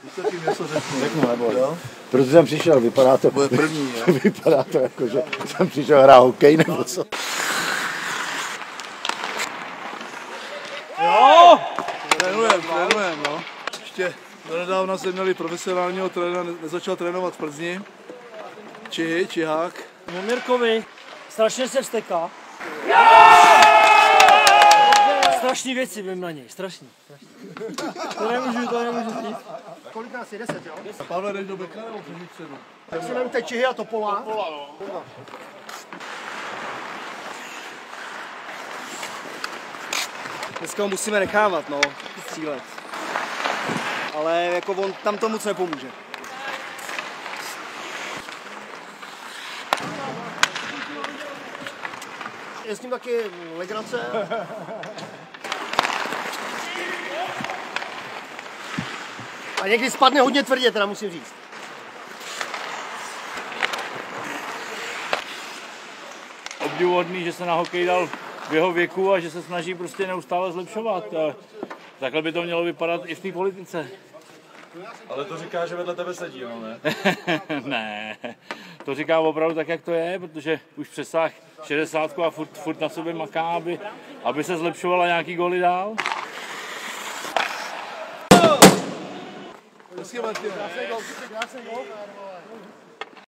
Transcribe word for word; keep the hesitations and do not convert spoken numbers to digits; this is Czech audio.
Taky něco řeknu. Řeknu, nebo jo? Proto jsem přišel, vypadá to, bude první, jo? Vypadá to jako, že jsem přišel hrát hokej nebo co. Jo! Trénujem, trénujem, no. Ještě donedávna jsme měli profesionálního trenéra, nezačal trénovat v Plzni. Čihy, Čihák. No Mirkovi strašně se vzteká. Strašný věci vím na něj, strašný. strašný. To nemůžu, to nemůžu říct. Kolik nás je? Deset, jo? Pavle, jdeš do beka nebo přežít předu? Tak si vemte Čihy a Topola. Topola, no. Dneska ho musíme nechávat, no, střílet. Ale jako on tam to moc nepomůže. Je s ním taky legrace. A někdy spadne hodně tvrdě, teda musím říct. Obdivuhodný, že se na hokej dal v jeho věku a že se snaží prostě neustále zlepšovat. Takhle by to mělo vypadat i v té politice. Ale to říká, že vedle tebe sedí, no ne? Ne, to říká opravdu tak, jak to je, protože už přesáhl šedesátku a furt, furt na sobě maká, aby, aby se zlepšovala nějaký góly dál. Hezky, Martin. Krásný gol, krásný gol.